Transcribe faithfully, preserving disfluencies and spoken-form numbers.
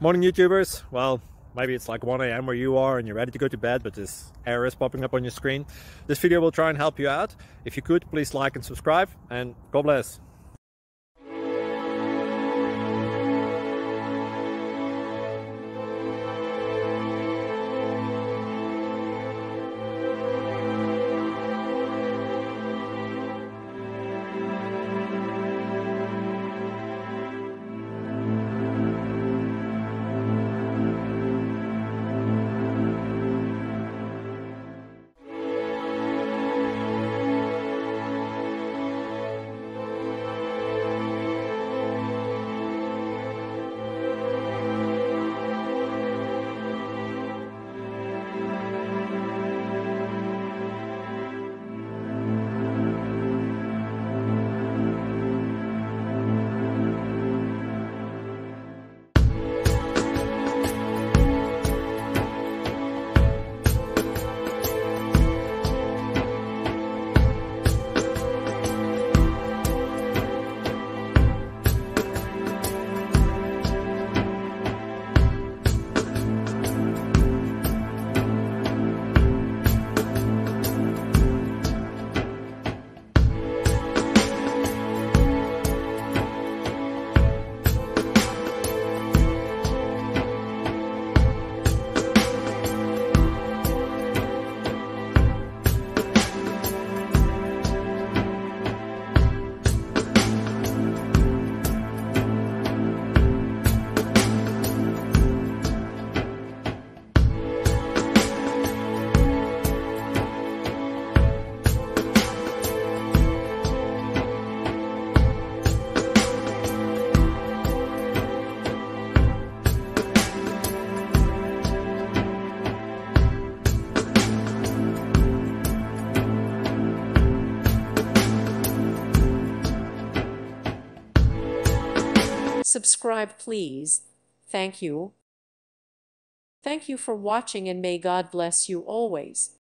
Morning YouTubers. Well, maybe it's like one A M where you are and you're ready to go to bed, but this error is popping up on your screen. This video will try and help you out. If you could, please like and subscribe, and God bless. Subscribe, please. Thank you. Thank you for watching, and may God bless you always.